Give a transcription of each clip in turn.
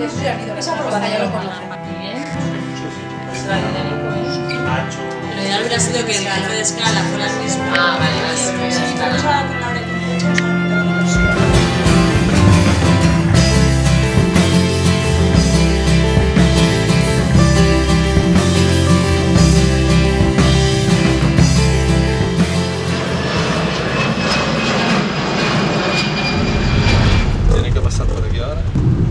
Eso ya ha ido, esa probada ya lo conocen. Bien. Será dinámico, ¿eh? Macho. Lo ideal hubiera sido que el jefe de escala fuera el mismo. Ah, vale, vale. Sí, pero eso ahora con la hora de muchos años. Tiene que pasar por aquí ahora.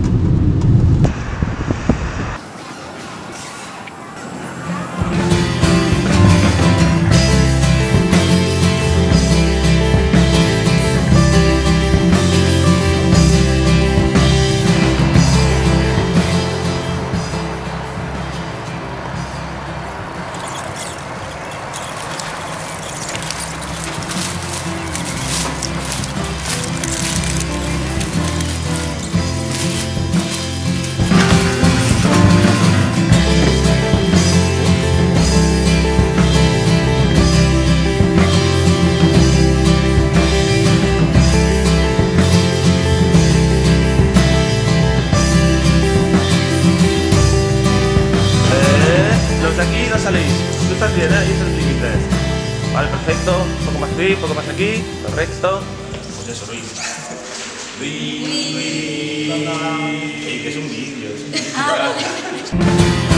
Los de aquí no saléis. Tú estás bien, ¿eh? Ahí es el límite. Vale, perfecto. Un poco más aquí, un poco más aquí. Correcto. Pues eso, Luis. Luis. Ey, que es un vídeo. Ah, vale.